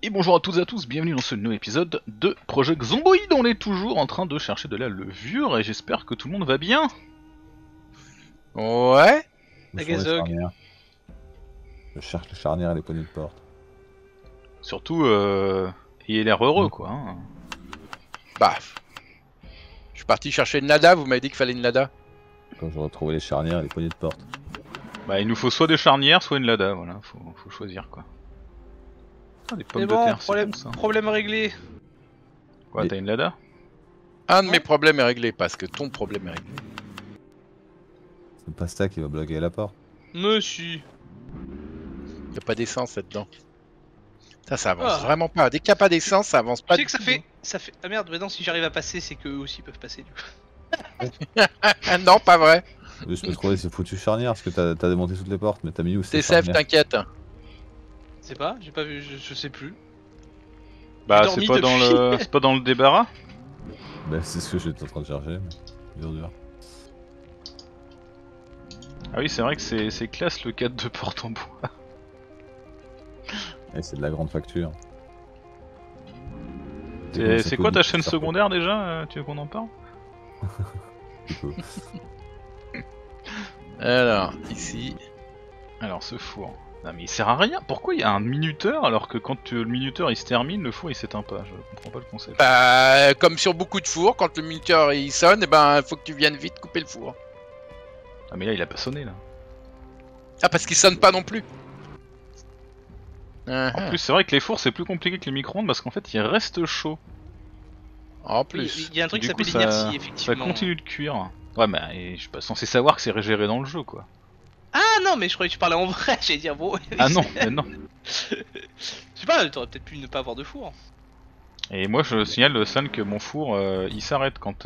Et bonjour à toutes et à tous, bienvenue dans ce nouvel épisode de Project Zomboid. On est toujours en train de chercher de la levure et j'espère que tout le monde va bien. Ouais. Où sont les charnières? Je cherche les charnières et les poignées de porte. Surtout, ayez l'air heureux quoi. Hein. Bah. Je suis parti chercher une Lada, vous m'avez dit qu'il fallait une Lada. Quand j'aurai trouvé les charnières et les poignées de porte. Bah il nous faut soit des charnières, soit une Lada, voilà, faut choisir quoi. Ah, des pommes C'est de bon, terre, c'est problème, bon ça. problème réglé. Quoi, t'as une Lada? Un de mes problèmes est réglé, parce que ton problème est réglé. C'est pas ça qui va bloquer la porte. Monsieur. Y'a pas d'essence là-dedans. Ça avance Ah. vraiment pas. Dès qu'il n'y a pas d'essence, ça avance pas. Tu sais que ça fait. Ah merde, maintenant si j'arrive à passer, c'est qu'eux aussi peuvent passer du coup. Ah non, pas vrai. Je peux trouver ces foutues charnières parce que t'as démonté toutes les portes, mais t'as mis où ces T'es safe, charnières? t'inquiète. C'est pas, j'ai pas vu, je sais plus. Bah J'ai c'est dormi pas dans depuis. le, c'est pas dans le débarras? Bah c'est ce que j'étais en train de chercher, mais dur. Ah oui c'est vrai que c'est classe le cadre de porte en bois. Et c'est de la grande facture. C'est quoi ta chaîne secondaire déjà? Tu veux qu'on en parle? Alors, ici. Alors ce four. Non mais il sert à rien. Pourquoi il y a un minuteur alors que quand le minuteur il se termine, le four il s'éteint pas? Je comprends pas le concept. Bah, comme sur beaucoup de fours, quand le minuteur il sonne, et ben faut que tu viennes vite couper le four. Ah mais là il a pas sonné là. Ah, parce qu'il sonne pas non plus. En plus c'est vrai que les fours c'est plus compliqué que les micro-ondes parce qu'en fait il reste chaud. En Oui, plus. il y a un truc qui Du coup, s'appelle l'inertie, ça effectivement. continue de cuire. Ouais mais je suis pas censé savoir que c'est régéré dans le jeu quoi. Ah non, mais je croyais que tu parlais en vrai, j'allais dire bon. Ah non, mais non. Je sais pas, t'aurais peut-être pu ne pas avoir de four. Et moi je signale San que mon four il s'arrête quand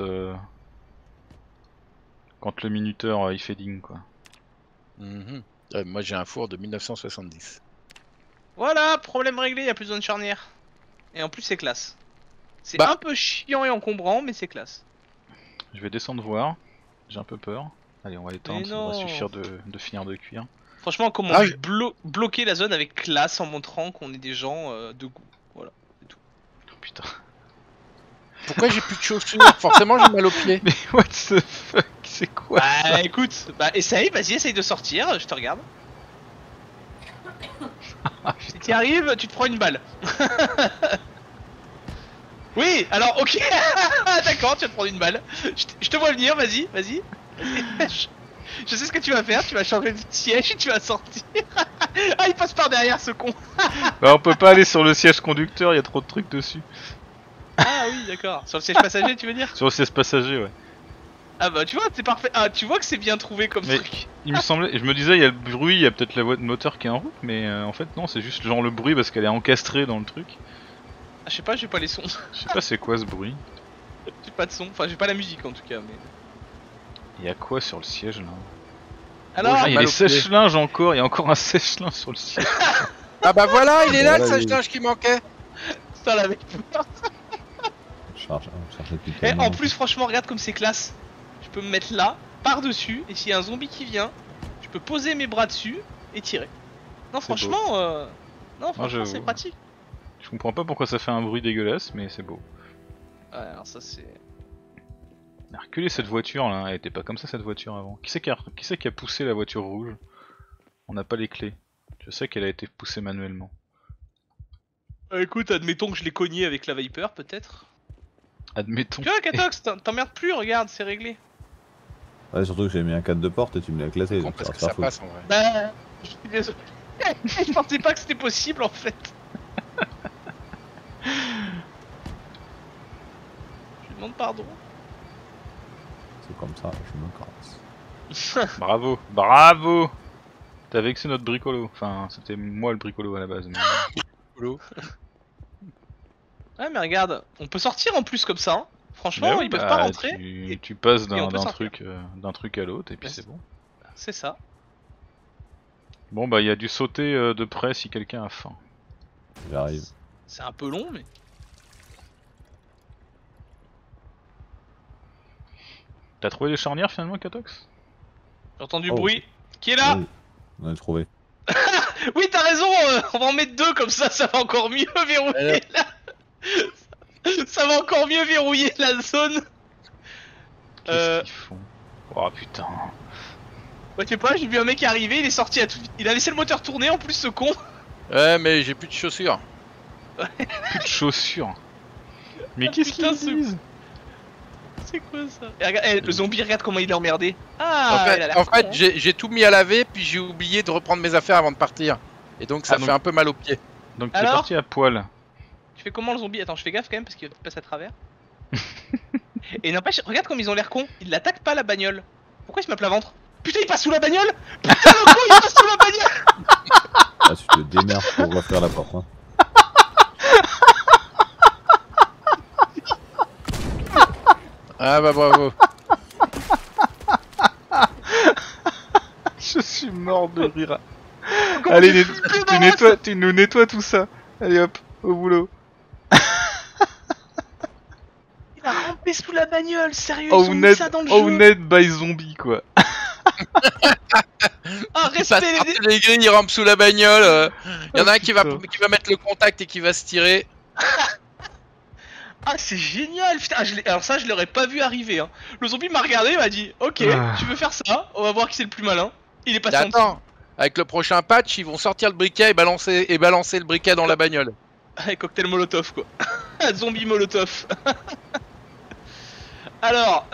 le minuteur il fait ding quoi. Mhm. Moi j'ai un four de 1970. Voilà, problème réglé, y a plus besoin de charnière. Et en plus c'est classe. C'est Bah. un peu chiant et encombrant, mais c'est classe. Je vais descendre voir. J'ai un peu peur. Allez on va éteindre, Mais ça devrait non. suffire de finir de cuire. Franchement, comment Ah, bloquer la zone avec classe en montrant qu'on est des gens de goût. Voilà, c'est tout. Oh, putain. Pourquoi j'ai plus de chaussures? Forcément j'ai mal aux pieds. Mais what the fuck, c'est quoi ça? Bah écoute, bah essaye, vas-y, essaye de sortir, je te regarde. Si t'y arrives, tu te prends une balle. Oui, alors ok, d'accord, tu vas te prendre une balle. Je te vois venir, vas-y, vas-y. Je sais ce que tu vas faire, tu vas changer de siège et tu vas sortir. Ah, il passe par derrière ce con. Bah on peut pas aller sur le siège conducteur, il y a trop de trucs dessus. Ah oui, d'accord. Sur le siège passager, tu veux dire? Sur le siège passager ouais. Ah bah tu vois, c'est parfait. Ah, tu vois que c'est bien trouvé comme Mais truc. il me semblait, je me disais il y a le bruit, il y a peut-être la voix de moteur qui est en route, mais en fait non, c'est juste genre le bruit parce qu'elle est encastrée dans le truc. Ah, je sais pas, j'ai pas les sons. Je sais pas c'est quoi ce bruit. J'ai pas de son, enfin j'ai pas la musique en tout cas, mais... Il y a quoi sur le siège là? Alors, Ah, il y a mal les au pied. sèche-linges encore, il y a encore un sèche-linge sur le siège. Ah bah voilà, il est là le Voilà, sage-linge qui manquait. putain, la mec. Cherche depuis Et tellement en plus, franchement, regarde comme c'est classe. Je peux me mettre là, par-dessus, et s'il y a un zombie qui vient, je peux poser mes bras dessus et tirer. Non, C'est franchement, non, franchement, j'avoue. c'est pratique. Je comprends pas pourquoi ça fait un bruit dégueulasse, mais c'est beau. Ouais, alors ça c'est... On a reculé cette voiture là, elle était pas comme ça cette voiture avant. Qui c'est qui a poussé la voiture rouge? On n'a pas les clés. Je sais qu'elle a été poussée manuellement. Écoute, admettons que je l'ai cogné avec la Viper, peut-être. Admettons. Tu vois, Katox, t'emmerdes plus, regarde, c'est réglé. Ouais, surtout que j'ai mis un cadre de porte et tu me l'as éclaté. Con, Donc parce ça que va ça faire passe en vrai. Bah, je suis désolé. Je pensais pas que c'était possible en fait. Je demande pardon. C'est comme ça, je me casse. Bravo, bravo. T'as vexé notre bricolo. Enfin, c'était moi le bricolo à la base. Mais... Ouais, mais regarde, on peut sortir en plus comme ça. Hein. Franchement, ouais, ils peuvent bah, pas rentrer. Tu passes et on peut d'un sortir. truc à l'autre et puis Bah, c'est bon. C'est ça. Bon bah il y a du sauter de près si quelqu'un a faim. J'arrive. C'est un peu long, mais. T'as trouvé les charnières finalement, Katox? J'entends du Oh. bruit. Qui est là? Oui, on a trouvé. Oui, t'as raison, on va en mettre 2 comme ça va encore mieux verrouiller ça va encore mieux verrouiller la zone. Qu'est-ce qu'ils font? Oh putain. Ouais, tu sais pas, j'ai vu un mec arriver, il est sorti à tout... Il a laissé le moteur tourner en plus, ce con. Ouais, mais j'ai plus de chaussures. Plus de chaussures. Mais Ah, qu'est-ce putain, qu'ils disent? C'est quoi ça? Et regarde, le zombie, regarde comment il est emmerdé. Ah, il a l'air En con, fait hein. j'ai tout mis à laver, puis j'ai oublié de reprendre mes affaires avant de partir. Et donc ça Ah, fait donc- un peu mal aux pieds. Donc t'es Alors parti à poil. Tu fais comment le zombie? Attends, je fais gaffe quand même parce qu'il passe à travers. Et n'empêche, regarde comme ils ont l'air cons. Ils l'attaquent pas la bagnole. Pourquoi il se met à plat ventre? Putain, il passe sous la bagnole! Putain, le con, il passe sous la bagnole! Ah, tu te démerdes pour refaire la porte. Hein. Ah bah bravo. Je suis mort de rire. Comment Allez, j'ai flippé dans tu nous nettoies tout ça. Allez hop, au boulot. Il a rampé sous la bagnole, sérieux, ils ont mis ça dans le jeu. Owned by zombie quoi. Ah, Il passe respect par les grilles, il rampe sous la bagnole. Il y en a un qui va putain. mettre le contact et qui va se tirer. Ah, c'est génial, putain, alors ça je l'aurais pas vu arriver hein. Le zombie m'a regardé, il m'a dit ok, Ah. tu veux faire ça, on va voir qui c'est le plus malin. Il est passé en dessous. Attends, avec le prochain patch, ils vont sortir le briquet et balancer le briquet dans la bagnole. Avec cocktail molotov quoi. Zombie molotov. Alors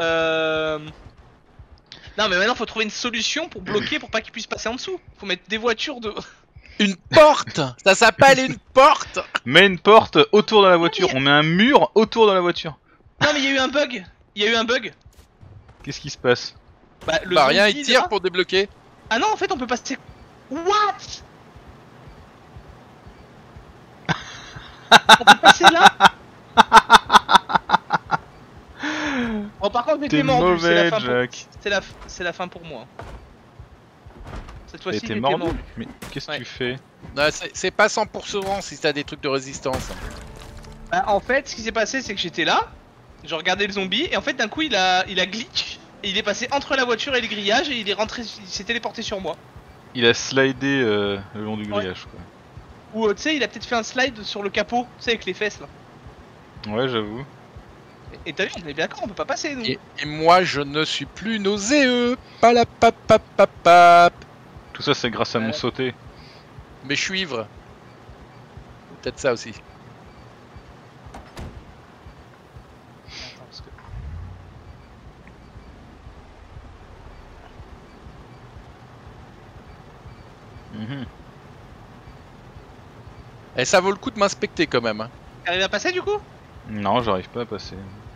non mais maintenant faut trouver une solution pour bloquer pour pas qu'il puisse passer en dessous. Faut mettre des voitures de... Une porte. Ça s'appelle une porte. Mets une porte autour de la voiture. On met un mur autour de la voiture. Non mais il y a eu un bug. Il y a eu un bug. Qu'est-ce qui se passe? Bah le Bah rien, zombie, il tire là- pour débloquer. Ah non en fait on peut passer... What? On peut passer là. Bon par contre T'es j'étais mordu, c'est la mauvais, fin pour... Jack. C'est la fin pour moi. Cette fois-ci Et t'es j'étais mordu? mordu. Mais qu'est-ce que Ouais. tu fais? Non, c'est pas 100% si t'as des trucs de résistance. Bah, en fait ce qui s'est passé c'est que j'étais là, je regardais le zombie et en fait d'un coup il a glitch et il est passé entre la voiture et le grillage et il est rentré, il s'est téléporté sur moi. Il a slidé le long du grillage quoi. Ou tu sais il a peut-être fait un slide sur le capot, tu sais avec les fesses là. Ouais, j'avoue. Et t'as vu on est bien d'accord, on peut pas passer nous. Et moi, je ne suis plus nauséeux. Palapapapapap. Tout ça c'est grâce à mon Ouais. sauté. Mais je suis ivre. Peut-être ça aussi. Attends, parce que... Mhm. Et ça vaut le coup de m'inspecter quand même. Hein. T'arrives à passer du coup? Non, j'arrive pas à passer.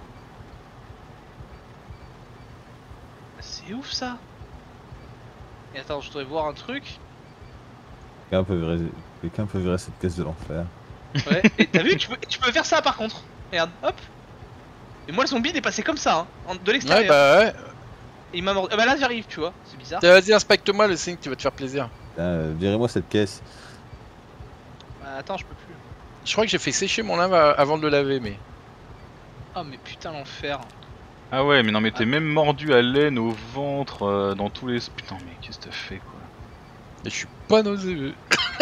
C'est ouf ça. Et attends, je voudrais voir un truc. Quelqu'un peut virer cette caisse de l'enfer. Ouais, et t'as vu, tu peux faire ça par contre. Regarde, hop. Et moi le zombie il est passé comme ça, hein, de Ouais, l'extérieur. bah ouais. Et il m'a mordu. Ah bah là j'arrive, tu vois, c'est bizarre. Vas-y, inspecte-moi le signe, tu vas te faire plaisir. Putain, virez-moi cette caisse. Bah, attends, je peux plus. Je crois que j'ai fait sécher mon linge avant de le laver, mais. Oh mais putain l'enfer. Ah ouais, mais non, mais t'es même mordu à l'aine, au ventre, dans tous les... Putain, mais qu'est-ce que t'as fait quoi? Mais je suis pas nauséeux.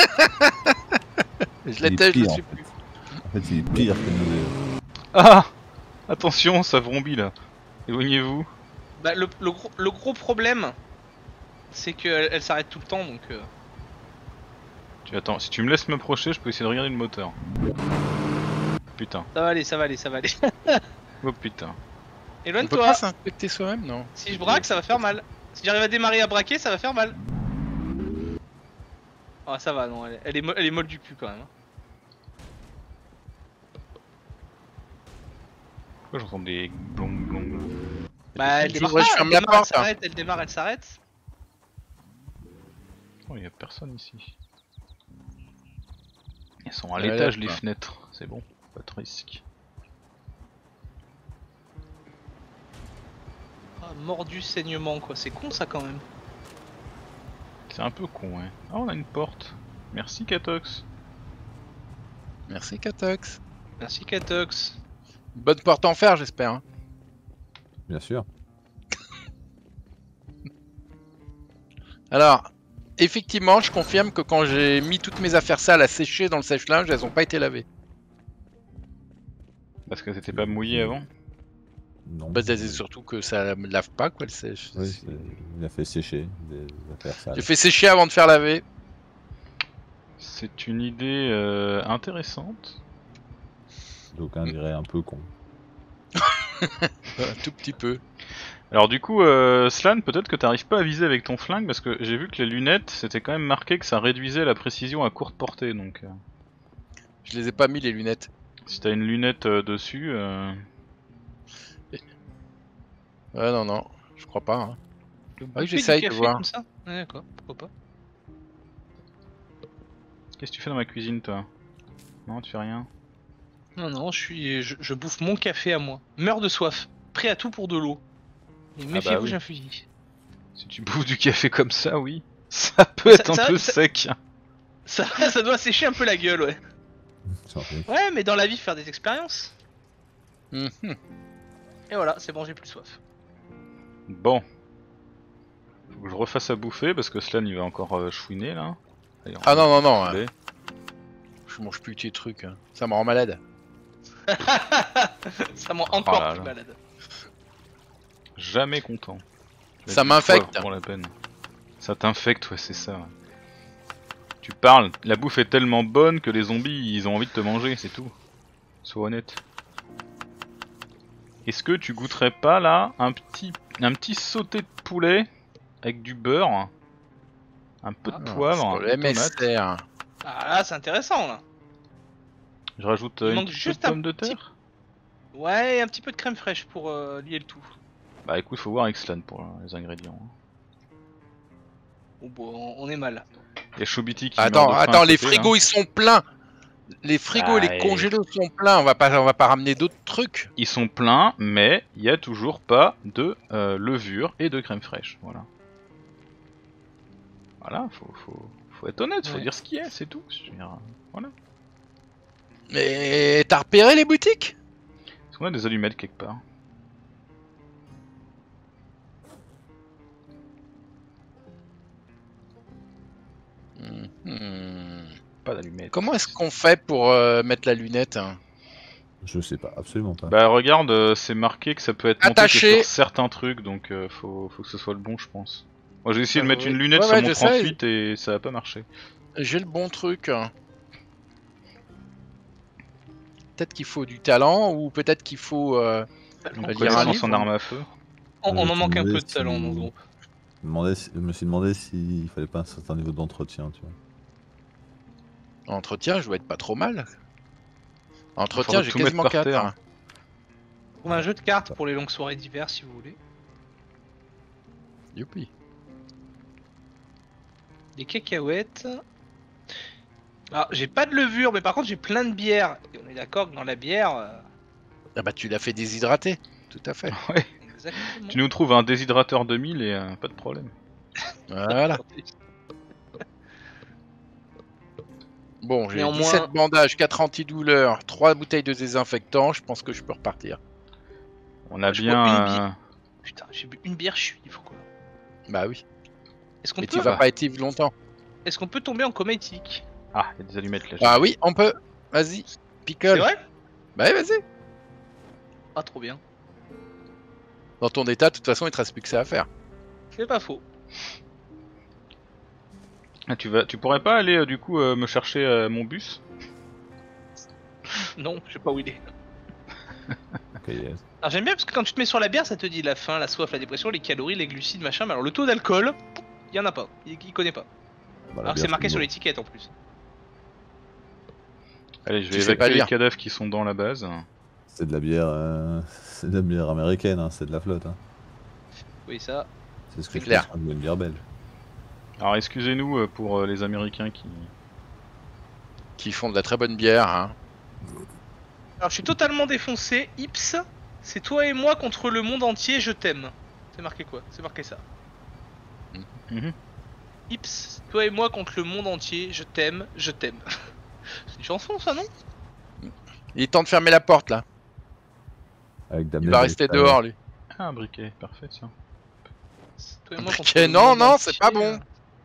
Je Il est l'étais, je le pire, suis en fait. plus. En fait, il est pire que nous. Ah! Attention, ça vrombit là. Éloignez-vous. Bah le gros problème, c'est qu'elle elle s'arrête tout le temps donc... Attends, si tu me laisses m'approcher, je peux essayer de regarder le moteur. Putain. Ça va aller, ça va aller, ça va aller. Oh putain. On peut Éloigne-toi. pas s'inspecter soi-même, non? Si je braque, ça va faire mal. Si j'arrive à démarrer à braquer, ça va faire mal. Ah ça va, non, elle est molle du cul quand même. Pourquoi j'entends des blong blong? Bah elle démarre J'ouvre, pas, je elle ferme la démarre, elle porte, hein. s'arrête, elle démarre, elle s'arrête. Oh, y a personne ici. Elles sont à Ouais, l'étage là, les quoi. fenêtres, c'est bon, pas de risque. Ah, mort du saignement quoi, c'est con ça quand même. C'est un peu con, ouais. Ah, on a une porte. Merci Katox. Merci, Katox. Merci Katox. Bonne porte en fer, j'espère. Hein. Bien sûr. Alors, effectivement, je confirme que quand j'ai mis toutes mes affaires sales à sécher dans le sèche-linge, elles ont pas été lavées. Parce que c'était pas mouillé avant. Non. Bah, c'est surtout que ça me lave pas, quoi, le sèche. Oui, il a fait sécher des affaires sales. J'ai fait sécher avant de faire laver. C'est une idée intéressante. D'aucuns diraient un peu con. Un tout petit peu. Alors du coup, Slan, peut-être que t'arrives pas à viser avec ton flingue parce que j'ai vu que les lunettes, c'était quand même marqué que ça réduisait la précision à courte portée. Donc, Je les ai pas mis, les lunettes. si t'as une lunette dessus, Ouais, non, je crois pas. Hein. Tu oui, fais du j'essaye de café voir. comme ça. Ouais, d'accord, pourquoi pas. qu'est-ce que tu fais dans ma cuisine, toi? Non, tu fais rien. Non, je bouffe mon café à moi. Meurs de soif, prêt à tout pour de l'eau. Et méfiez-vous, oui. j'ai un fusil. Si tu bouffes du café comme ça, oui, ça peut être un Ça- peu ça- sec. Ça doit sécher un peu la gueule, ouais. Sans doute. Ouais, mais dans la vie, faire des expériences. Mhm. Et voilà, c'est bon, j'ai plus soif. Bon. Faut que je refasse à bouffer parce que Slan il va encore chouiner là. Allez, on Ah va non, couler. je mange plus tes trucs. Hein. Ça me rend malade. Ça m'en encore là plus là. malade. Jamais content. Ça Du m'infecte. poivre Pour la peine. Ça t'infecte, ouais, c'est ça. Ouais. Tu parles, la bouffe est tellement bonne que les zombies ils ont envie de te manger, c'est tout. Sois honnête. Est-ce que tu goûterais pas là un petit sauté de poulet avec du beurre, un peu de poivre, Sur le une tomate. MSR. Ah là, c'est intéressant là. Je rajoute Il une manque petite juste pomme un de petit- terre. Ouais, et un petit peu de crème fraîche pour lier le tout. Bah écoute, faut voir avec Slan pour les ingrédients. Oh, bon, on est mal. Il y a Chobiti qui Attends, meurt de faim à attends, les côté, là. frigos ils sont pleins. Les frigos et Ah, les et- congélos sont pleins. On va pas ramener d'autres trucs. Ils sont pleins, mais il y a toujours pas de levure et de crème fraîche. Voilà. Voilà, faut être honnête, faut Ouais. dire ce qu'il y a, c'est tout. Je veux dire, voilà. Mais t'as repéré les boutiques? Est-ce qu'on a des allumettes quelque part? Mhm. Pas d'allumettes. Comment est-ce qu'on fait pour mettre la lunette hein? Je sais pas, absolument pas. Bah regarde, c'est marqué que ça peut être monté que Attaché. sur certains trucs, donc faut que ce soit le bon, je pense. Moi j'ai essayé de mettre oui. une lunette Ouais, sur ouais, mon je sais. 38 et ça a pas marché. J'ai le bon truc. Hein. Peut-être qu'il faut du talent ou peut-être qu'il faut. Donc lire un connaissance livre, en arme à feu. On en tu manque un demandais peu de talent dans ce groupe. Je me suis demandé s'il fallait pas un certain niveau d'entretien, tu vois. Entretien, je dois être pas trop mal. Entretien, Faudrait j'ai tout mettre quasiment par 4. terre. Hein. Trouve un jeu de cartes pour les longues soirées d'hiver si vous voulez. Youpi. Des cacahuètes. Alors, j'ai pas de levure, mais par contre j'ai plein de bière. Et on est d'accord que dans la bière. Ah bah tu l'as fait déshydrater. Tout à fait. Ouais. Exactement. Tu nous trouves un déshydrateur 2000 et pas de problème. Voilà. Bon, j'ai Néanmoins- 17 bandages, 4 antidouleurs, 3 bouteilles de désinfectant. Je pense que je peux repartir. On a Je bien. bois une bille. Putain, j'ai bu une bière, je suis ivre quoi. Bah oui. Est-ce qu'on Mais peut, tu vas pas être ivre longtemps. est-ce qu'on peut tomber en coma éthique? Ah, il y a des allumettes là. Bah oui, on peut. Vas-y. Pickle. C'est vrai? Bah oui, vas-y. Ah, trop bien. Dans ton état, de toute façon, il te reste plus que ça à faire. C'est pas faux. Ah, tu pourrais pas aller du coup me chercher mon bus? Non, je sais pas où il est. Ok, yes. Alors j'aime bien parce que quand tu te mets sur la bière, ça te dit la faim, la soif, la dépression, les calories, les glucides, machin. Mais alors le taux d'alcool, il y en a pas. Il connaît pas. Bah, la Alors que bière, c'est marqué sur bon. l'étiquette en plus. Allez, je vais Tu sais pas évacuer les lire. cadavres qui sont dans la base. C'est de la bière, c'est de la bière américaine, hein, c'est de la flotte. Hein. Oui, ça. C'est ce que C'est je clair. pense d'une bière belge. Alors excusez-nous pour les Américains Qui font de la très bonne bière. Hein. Alors je suis totalement défoncé. Ips, c'est toi et moi contre le monde entier, je t'aime. C'est marqué quoi? C'est marqué ça. Mhm. Ips, toi et moi contre le monde entier, je t'aime, je t'aime. C'est une chanson ça, non? Il est temps de fermer la porte là. Avec Il va rester dehors lui. Ah, un briquet, parfait ça. Toi et moi Briquet, non, monde non, entier. c'est pas bon.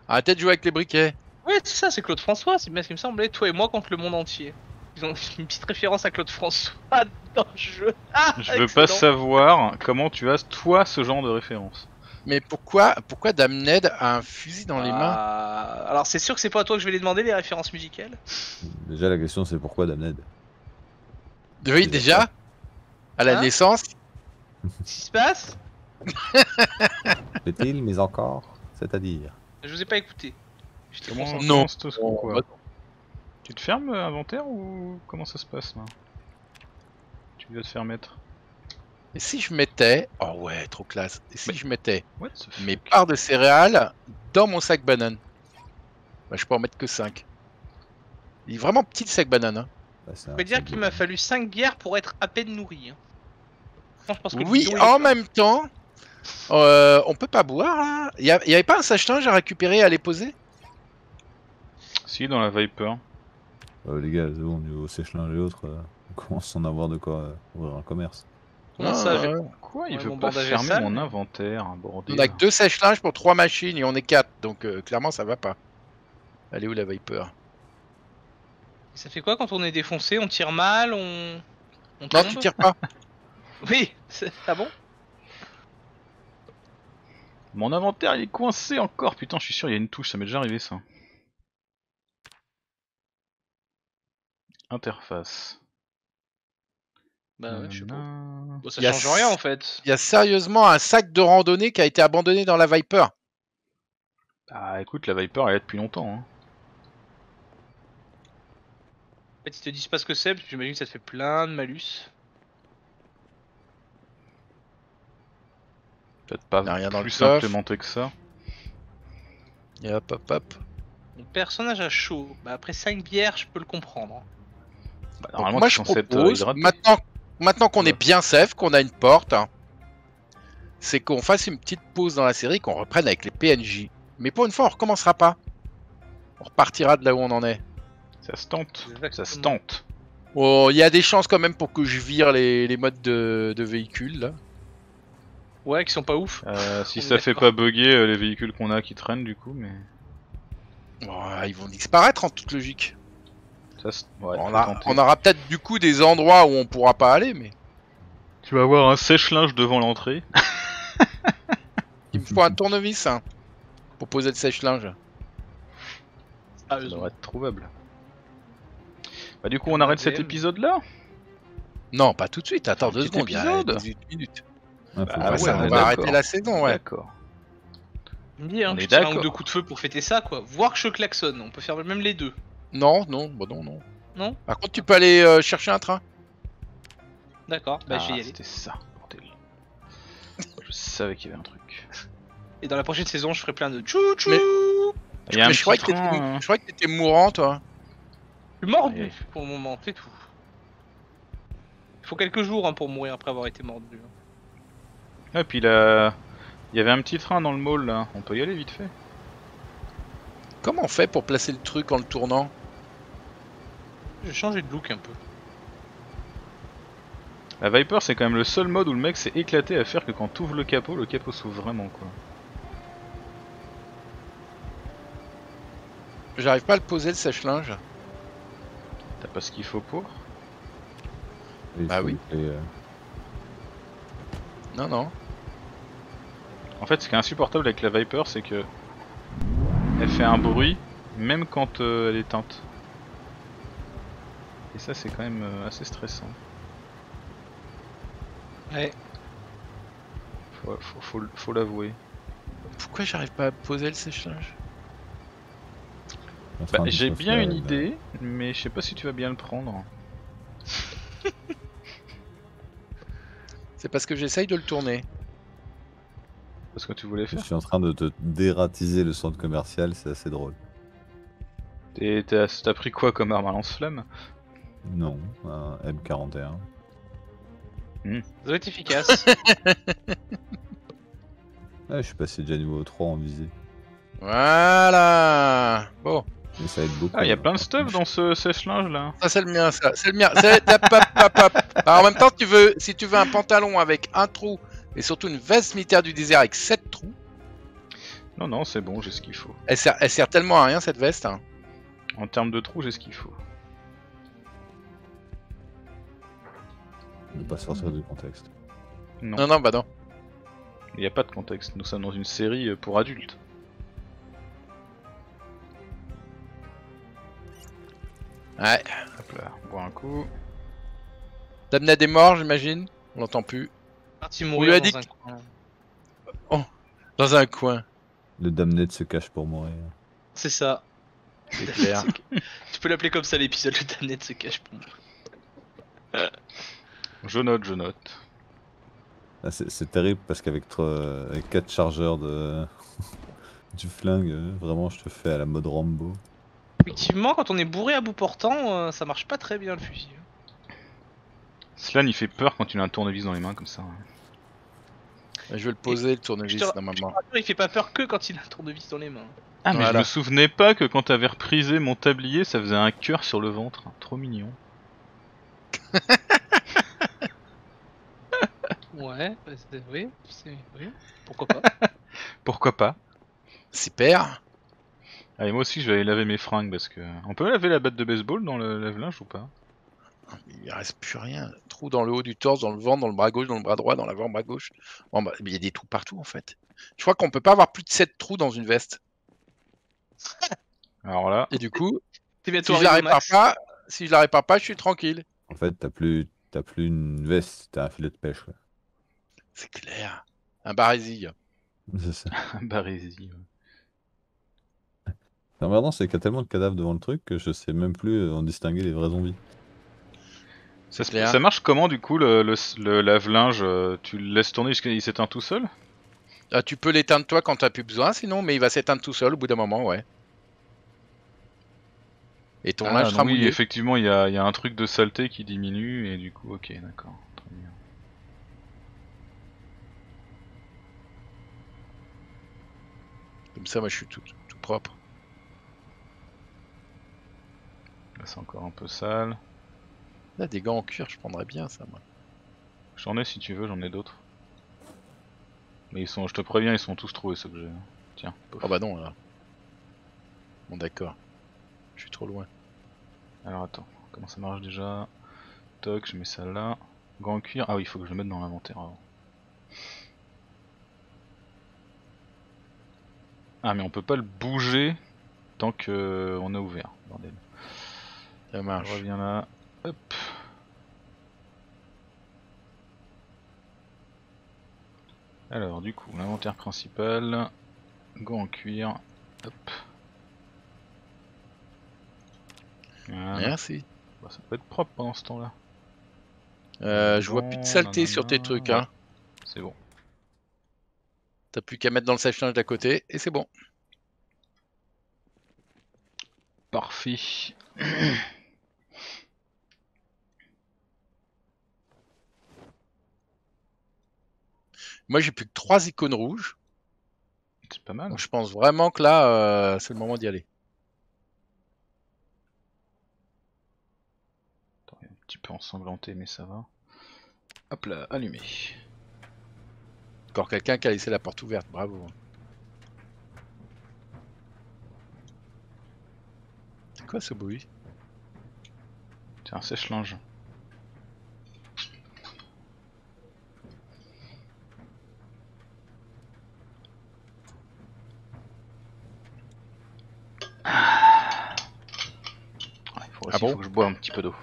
Arrêtez de jouer avec les briquets. Ouais, c'est ça, c'est Claude François, c'est bien ce qui me semblait. Toi et moi contre le monde entier. Ils ont une petite référence à Claude François dans le jeu. Ah, Je veux pas excellent. savoir comment tu as, toi, ce genre de référence. Mais pourquoi Damned a un fusil dans les mains? Alors c'est sûr que c'est pas à toi que je vais les demander les références musicales. Déjà, la question c'est pourquoi Damned? Oui, déjà. À la Hein naissance. Qu'est-ce qui se passe? Fait-il, mais encore? C'est-à-dire? Je vous ai pas écouté. J'étais Comment, concentré. Non. comment ça se- quoi bah, Tu te fermes l'inventaire ou comment ça se passe là? Tu dois te faire mettre. Et si je mettais... Oh ouais, trop classe. Et si je mettais What the fuck? mes parts de céréales dans mon sac banane? Bah, je peux en mettre que 5. Il est vraiment petit le sac banane. Hein. Bah, c'est Je un peux dire truc qu'il de- m'a fallu 5 bières pour être à peine nourri. Hein. Non, je pense que le Oui, bidon, il est en plein. même temps, on peut pas boire là. Il y avait pas un sèche-linge à récupérer, à les poser? Si, dans la Viper. Les gars, c'est bon, niveau sèche-linge et autres, on commence à en avoir de quoi ouvrir un commerce. Comment ça, j'ai- Quoi? Il Ouais, veut mon pas bandage est fermer sale, mon mais- inventaire, bordel. On a que 2 sèche-linges pour 3 machines et on est 4, donc clairement ça va pas. Elle est où la Viper? Ça fait quoi quand on est défoncé? On tire mal, on Non, tombe? tu tires pas. Oui, ah bon? Mon inventaire il est coincé encore, putain, je suis sûr, il y a une touche, ça m'est déjà arrivé ça. Interface. Bah ouais, je sais pas. Nanana. Bon, ça Y a change rien en fait. Il y a sérieusement un sac de randonnée qui a été abandonné dans la Viper. Ah écoute, la Viper elle est là depuis longtemps. Hein. En fait, ils te disent pas ce que c'est, parce que j'imagine que ça te fait plein de malus. Peut-être pas Y a rien dans plus le coffre. implémenté que ça. Et hop hop hop. Mon personnage a chaud. Bah après 5 bières, je peux le comprendre. Bah, Donc, normalement, moi tu je es censé être propose, hydraté. maintenant qu'on Ouais. est bien safe, qu'on a une porte, hein, c'est qu'on fasse une petite pause dans la série, qu'on reprenne avec les PNJ. Mais pour une fois on recommencera pas. On repartira de là où on en est. Ça se tente. Exactement. Ça se tente. Oh, il y a des chances quand même pour que je vire les modes de véhicules là. Ouais, qui sont pas ouf. Si On est ça fait d'accord. pas bugger les véhicules qu'on a qui traînent du coup, mais Oh, ils vont disparaître en toute logique. ça ouais, on, faut tenter. on aura peut-être du coup des endroits où on pourra pas aller, mais Tu vas avoir un sèche-linge devant l'entrée. il me faut un tournevis hein, pour poser le sèche-linge. Ça devrait être trouvable. Bah du coup on arrête cet ADM. épisode là. Non, pas tout de suite, attends Un 2 petit secondes, il y a épisode. 18 minutes. Ouais, faut Bah faire ouais, Après, ça, on on est va d'accord. arrêter la saison, ouais. D'accord. Il me dit hein, On que est je tire un ou d'accord. 2 coups de feu pour fêter ça quoi. Voir que je klaxonne, on peut faire même les deux. Non, non, bah non, non. Non? Par contre, tu peux aller chercher un train. D'accord, bah je vais y aller. C'était ça, bordel. Je savais qu'il y avait un truc. Et dans la prochaine saison, je ferai plein de tchou-tchou. Mais- Il y a un Mais petit je croyais train, que t'étais mourant, toi. Je suis mort Ouais. pour le moment, c'est tout. Il faut quelques jours hein, pour mourir après avoir été mordu. Ah, puis là, il y avait un petit train dans le mall là. On peut y aller vite fait. Comment on fait pour placer le truc en le tournant? J'ai changé de look un peu. La Viper c'est quand même le seul mode où le mec s'est éclaté à faire que quand t'ouvres le capot s'ouvre vraiment quoi. J'arrive pas à le poser le sèche-linge. T'as pas ce qu'il faut pour. Et Bah il faut oui. les clés, Non, non. En fait, ce qui est insupportable avec la Viper, c'est que elle fait un bruit même quand elle est éteinte. Et ça, c'est quand même assez stressant. Ouais. Faut l'avouer. Pourquoi j'arrive pas à poser le sèche-linge? un Bah, train de j'ai chauffe, bien une là. idée, mais je sais pas si tu vas bien le prendre. C'est parce que j'essaye de le tourner. Parce que tu voulais Je faire. suis en train de te dératiser le centre commercial, c'est assez drôle. T'as pris quoi comme arme à lance-flamme? Non, un M41. Ça doit être efficace. Ouais, je suis passé déjà niveau 3 en visée. Voilà. Bon, Mais ça aide beaucoup. Ah, il y a hein. plein de stuff dans ce sèche-linge là. ça c'est le mien, ça. C'est le mien. Hop, hop, hop, hop. Alors, en même temps, si tu veux un pantalon avec un trou et surtout une veste militaire du désert avec 7 trous. Non, non, c'est bon, j'ai ce qu'il faut. Elle sert tellement à rien cette veste. Hein. En termes de trous, j'ai ce qu'il faut. Ne pas sortir du contexte. Non, Non, non, bah non. il n'y a pas de contexte. Nous sommes dans une série pour adultes. Ouais. Hop là, on boit un coup. Damned est mort, j'imagine. On l'entend plus. Parti lui mourir a dans dit un que- coin. Dans un coin. Le damned se cache pour mourir. C'est ça. C'est clair. Tu peux l'appeler comme ça l'épisode, le Damned se cache pour moi. Je note, je note. Ah, c'est terrible parce qu'avec avec 4 chargeurs de du flingue, vraiment je te fais à la mode Rambo. Effectivement, quand on est bourré à bout portant, ça marche pas très bien le fusil. Slan il fait peur quand tu as un tournevis dans les mains comme ça. Je vais le poser, le tournevis, Je te normalement. rassure, il fait pas peur que quand il a un tournevis dans les mains. Ah mais je Voilà. me souvenais pas que quand t'avais reprisé mon tablier ça faisait un cœur sur le ventre. Trop mignon. Ouais, oui, oui, pourquoi pas. Pourquoi pas? Super. Allez moi aussi je vais aller laver mes fringues parce que... On peut laver la batte de baseball dans le lave-linge ou pas? Il reste plus rien. Trou dans le haut du torse, dans le ventre, dans le bras gauche, dans le bras droit, dans l'avant-bras gauche. Bon, bah, il y a des trous partout en fait. Je crois qu'on peut pas avoir plus de 7 trous dans une veste. Alors là... Et du coup, T'es si bientôt je la arrivé au répare max. pas, si je la répare pas, je suis tranquille. En fait, t'as plus une veste, t'as un filet de pêche. Quoi. C'est clair. Un barésille. C'est ça. Barésie. L'emmerdant, c'est qu'il y a tellement de cadavres devant le truc que je sais même plus en distinguer les vrais zombies. clair. Ça marche comment du coup le lave-linge? Tu le laisses tourner jusqu'à il s'éteint tout seul? Ah, tu peux l'éteindre toi quand t'as plus besoin, sinon, mais il va s'éteindre tout seul au bout d'un moment, ouais. Et ton linge sera oui, mouillé. effectivement, il y a un truc de saleté qui diminue et du coup, ok, d'accord. Très bien. Comme ça, moi, je suis tout propre. Là, c'est encore un peu sale. Là, des gants en cuir, je prendrais bien ça, moi. J'en ai si tu veux, j'en ai d'autres. Mais ils sont, je te préviens, ils sont tous trouvés ceux que j'ai. Tiens. pof. Oh bah non, là. Bon, d'accord. Je suis trop loin. Alors attends, comment ça marche déjà? Toc, je mets ça là. Gants en cuir. Ah oui, il faut que je le mette dans l'inventaire avant. Ah mais on peut pas le bouger tant que on a ouvert. Bordel. Ça Je marche. reviens là. Hop. Alors du coup, l'inventaire principal. Gants en cuir. Hop. Voilà. Merci. Bah, ça peut être propre pendant ce temps-là. Je vois plus de saleté sur tes trucs, hein. C'est bon. T'as plus qu'à mettre dans le sèche-linge d'à côté, et c'est bon. Parfait. Moi, j'ai plus que 3 icônes rouges. C'est pas mal. Donc, je pense vraiment que là, c'est le moment d'y aller. Attends, il est un petit peu ensanglanté, mais ça va. Hop là, allumé. Encore quelqu'un qui a laissé la porte ouverte, bravo. C'est quoi ce bruit? C'est un sèche-linge. Il faut que je bois un petit peu d'eau.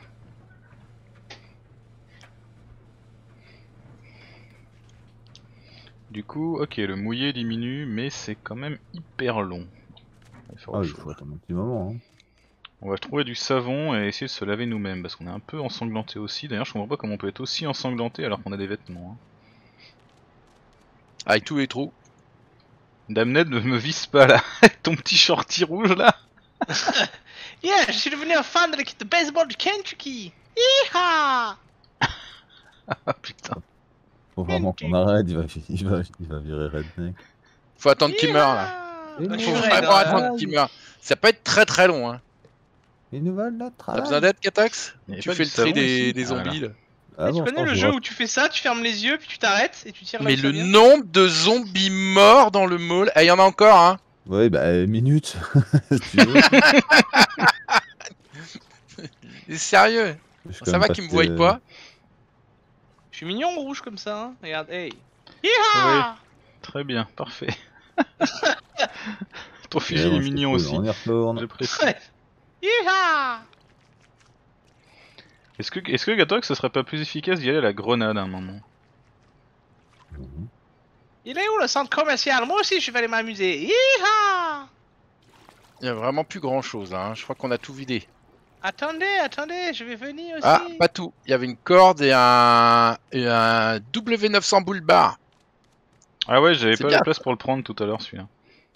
Du coup, ok, le mouillé diminue, mais c'est quand même hyper long. Il faudra Ah, que il je- faut attendre un petit moment. Hein. On va trouver du savon et essayer de se laver nous-mêmes, parce qu'on est un peu ensanglanté aussi. D'ailleurs, je comprends pas comment on peut être aussi ensanglanté alors qu'on a des vêtements. Hein. Avec tous les trous. Damned, ne me vise pas là, avec ton petit shorty rouge là. Yeah, je suis devenu un fan de l'équipe de baseball du Kentucky. Yeehaw! Ah putain. Faut vraiment qu'on arrête, il va virer redneck. Faut attendre qu'il meure là. Et Je nous, suis Faut raide, vraiment hein. attendre qu'il meure. Ça peut être très très long. Hein. Ils nous veulent notre T'as travail. besoin d'aide, Catax? Il y a Tu pas fais du le tri savon ici des Ah, voilà. zombies là. Ah Tu bon, connais je le pense jeu que où tu fais ça, tu fermes les yeux, puis tu t'arrêtes et tu tires là Mais où ça le vient. nombre de zombies morts dans le mall. Eh, il y en a encore, hein. Ouais, bah, minute. Si tu veux. C'est sérieux. Je suis quand Ça même va passé, qu'ils me voient pas. Je suis mignon rouge comme ça, hein. Regarde, hey. Oui, Yeehaw. très bien, parfait. Ton Ok, fusil bon, est c'est mignon cool, aussi, on y retourne. je précise. Ouais. Yeehaw. Est-ce que Gatox, ce serait pas plus efficace d'y aller à la grenade à un moment? Mhm. Il est où le centre commercial? Moi aussi je vais aller m'amuser. Yeehaw. Il y a vraiment plus grand chose, hein. Je crois qu'on a tout vidé. Attendez, je vais venir aussi. Ah, pas tout. Il y avait une corde et un W900 bull bar. Ah ouais, j'avais C'est pas bien. la place pour le prendre tout à l'heure celui-là.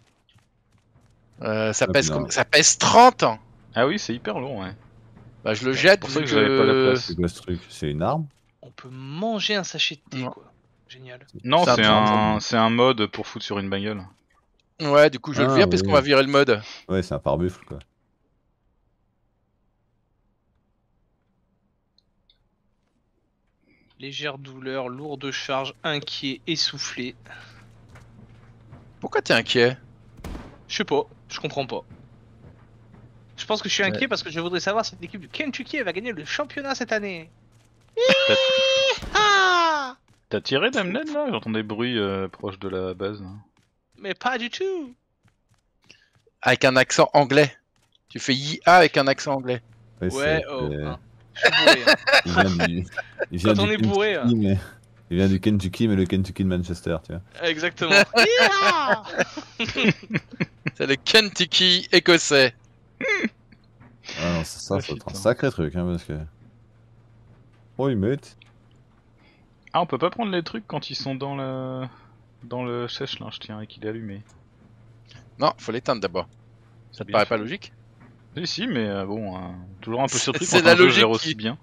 Ça Ah, pèse putain. ça pèse 30. Ah oui, c'est hyper lourd, ouais. Bah, je le C'est jette pour ça vu que j'avais pas la place. C'est quoi ce truc? C'est une arme? On peut manger un sachet de thé, Non. quoi. Génial. Non, C'est un c'est un mode pour foutre sur une bagnole. Ouais, du coup, je le Ah, vire parce oui. qu'on va virer le mode. Ouais, c'est un pare-buffle quoi. Légère douleur, lourde charge, inquiet, essoufflé. Pourquoi t'es inquiet? Je sais pas, je comprends pas. Je pense que je suis inquiet Ouais. parce que je voudrais savoir si l'équipe du Kentucky va gagner le championnat cette année. Ah, T'as tiré Damned là? J'entends des bruits proches de la base. Là. mais pas du tout. Avec un accent anglais. Tu fais IA avec un accent anglais. Ouais, Ouais, c'est- oh. Hein. Je suis bourré, hein. Il vient du, il vient Quand on du est bourré, Kentucky, mais... Il vient du Kentucky, mais le Kentucky de Manchester, tu vois. Exactement. Yeehaw. C'est le Kentucky écossais. Ah non, ça Ah, va être un putain. sacré truc, hein, parce que... Oh, ils mettent. Ah, on peut pas prendre les trucs quand ils sont dans le sèche-linge, tiens, et qu'il est allumé. Non, faut l'éteindre d'abord. Ça te Bien paraît fait. pas logique? Si, si, mais bon, toujours un peu surpris C'est quand la un jeu logique gère qui- aussi bien.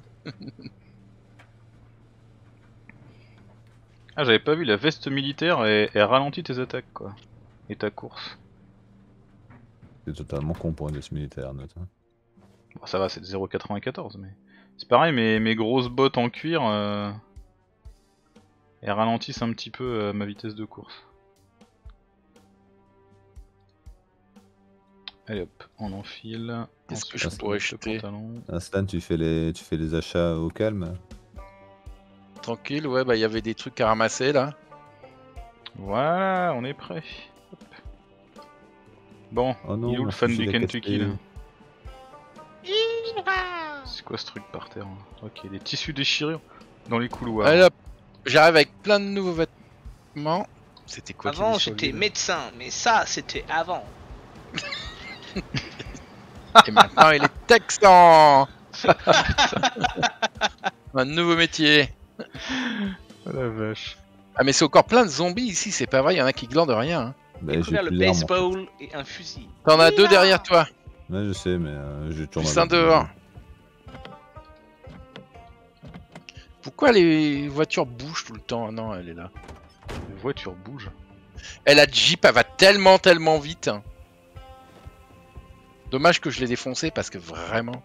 Ah, j'avais pas vu, la veste militaire, elle ralentit tes attaques, quoi. Et ta course. C'est totalement con pour une veste militaire, note. Hein. Bon, ça va, c'est de 0,94, mais... C'est pareil, mes grosses bottes en cuir, elles ralentissent un petit peu ma vitesse de course. Allez hop, on enfile. Qu'est-ce que Ensuite, je on pourrais met le jeter? pantalon. Ah, Stan, tu fais les achats au calme. Tranquille, ouais, bah il y avait des trucs à ramasser là. Voilà, on est prêt. Hop. Bon, Oh non, il est où le ma fan fusée du l'a Kentucky cassé. là? Yeehaw. C'est quoi ce truc par terre là? Ok, des tissus déchirés dans les couloirs. Allez hop, j'arrive avec plein de nouveaux vêtements. C'était quoi qu'il y Avant avait sur j'étais lui, médecin, mais ça c'était avant. là Et maintenant il est texan. Un nouveau métier. Oh la vache. Ah mais c'est encore plein de zombies ici, c'est pas vrai, il y en a qui glandent rien. Hein. Bah, j'ai Découvert le plus d'armes, en fait. baseball et un fusil. T'en as deux Yeehaw. derrière toi. Ouais, je sais, mais j'ai toujours Plus ma un dehors. Pourquoi les voitures bougent tout le temps? Ah non, elle est là. Les voitures bougent. Et la Jeep, elle va tellement vite. Dommage que je l'ai défoncé parce que vraiment...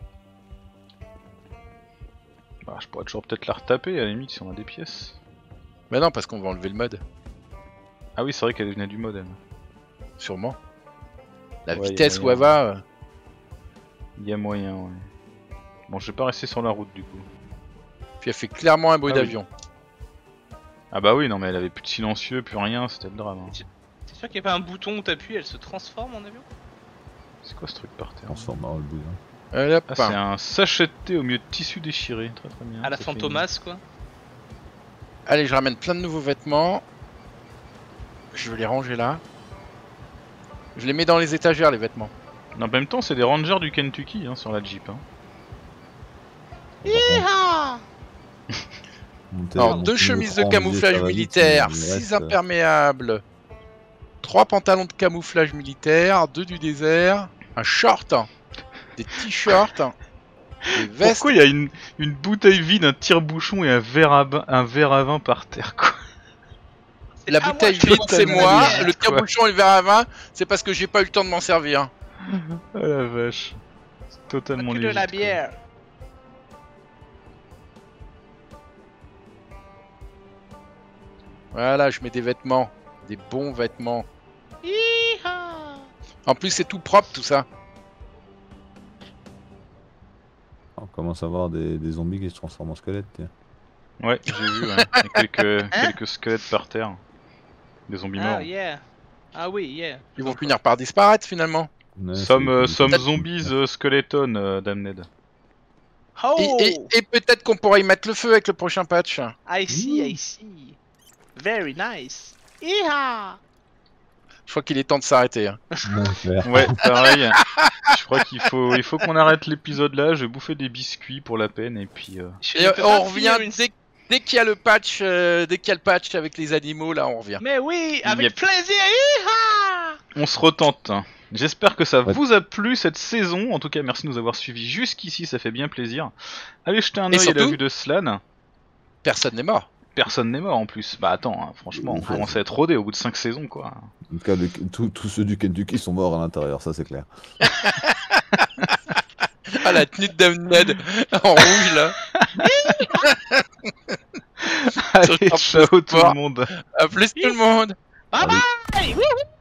Bah, je pourrais toujours peut-être la retaper à la limite si on a des pièces. Mais non, parce qu'on va enlever le mode, Ah oui, c'est vrai qu'elle venait du mod elle. sûrement. La Ouais, vitesse y a où elle va... Il y a moyen, ouais. Bon, je vais pas rester sur la route du coup. Puis elle fait clairement un bruit Ah oui. d'avion. Ah bah oui, non mais elle avait plus de silencieux, plus rien, c'était le drame. Hein. T'es sûr qu'il n'y a pas un bouton où t'appuies, elle se transforme en avion? C'est quoi ce truc par terre? Transforme en le bout. Allez, hop. Ah, c'est un sachet de thé au milieu de tissu déchiré, très très bien. À la ça fait Fantomas quoi. Allez, je ramène plein de nouveaux vêtements. Je vais les ranger là. Je les mets dans les étagères, les vêtements. une- En même temps, c'est des rangers du Kentucky hein, sur la Jeep. Hein. Yeehaw. Alors, 2 chemises de camouflage militaire, 6 imperméables, 3 pantalons de camouflage militaire, 2 du désert, un short, des t-shirts, des vestes. Pourquoi il y a une bouteille vide, un tire-bouchon et un verre à vin par terre quoi? La Ah, bouteille moi, je vide, c'est totalement moi. logique, Le quoi. tire-bouchon et le verre à vin, c'est parce que j'ai pas eu le temps de m'en servir. Oh la vache. C'est totalement Que de légit, la quoi. bière. Voilà, je mets des vêtements. Des bons vêtements. Hi-ha. En plus, c'est tout propre tout ça. On commence à voir des zombies qui se transforment en squelettes. Tiens. Ouais, j'ai vu, ouais. Il y a quelques squelettes par terre. Des zombies morts. Ah, yeah. Ah oui, yeah. Ils vont finir par disparaître finalement. Ouais, Some c'est- zombies skeleton, Damned. Oh! Et peut-être qu'on pourrait y mettre le feu avec le prochain patch. I see. Very nice. Hi-ha. Je crois qu'il est temps de s'arrêter. Hein. Ouais, clair. Ouais, pareil. Je crois qu'il faut qu'on arrête l'épisode là. Je vais bouffer des biscuits pour la peine et puis. Je Et ne peux on pas revient finir une- dès qu'il y a le patch, avec les animaux là, on revient. Mais oui, avec Yep. plaisir. Hi-ha. On se retente. J'espère que ça Ouais. vous a plu cette saison. En tout cas, merci de nous avoir suivis jusqu'ici. Ça fait bien plaisir. Allez jeter un Et œil à la surtout- vue de Slan. Personne n'est mort. Personne n'est mort en plus. Bah attends, hein, franchement, on commence à être rodé au bout de 5 saisons quoi. En tout cas, tous ceux du Kentucky sont morts à l'intérieur, ça c'est clair. Ah, la tenue de Damned en rouge là. Allez, Sur ciao tout sport. le monde. À plus tout le monde. Bye Salut. bye. Wouhou.